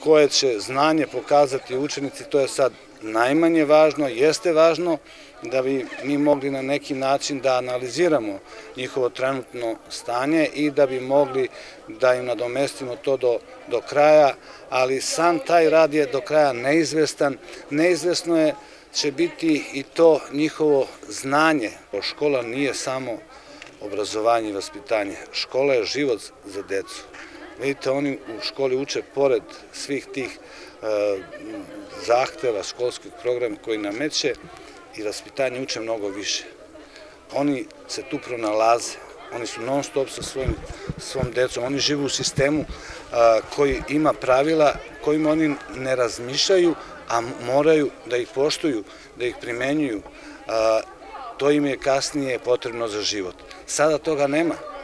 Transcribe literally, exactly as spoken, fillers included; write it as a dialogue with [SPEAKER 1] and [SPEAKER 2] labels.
[SPEAKER 1] koje će znanje pokazati učenici, to je sad najmanje važno, jeste važno da bi mi mogli na neki način da analiziramo njihovo trenutno stanje i da bi mogli da im nadomestimo to do, do kraja, ali sam taj rad je do kraja neizvestan. Neizvesno je će biti i to njihovo znanje. Škola nije samo obrazovanje i vaspitanje. Škola je život za decu. Vidite, oni u školi uče pored svih tih e, zahteva školskih programa koji nameće i vaspitanje uče mnogo više. Oni se tu pronalaze, oni su non stop sa svojim, svom decom, oni žive u sistemu a, koji ima pravila kojima oni ne razmišljaju, a moraju da ih poštuju, da ih primenjuju. A, to im je kasnije potrebno za život. Sada toga nema.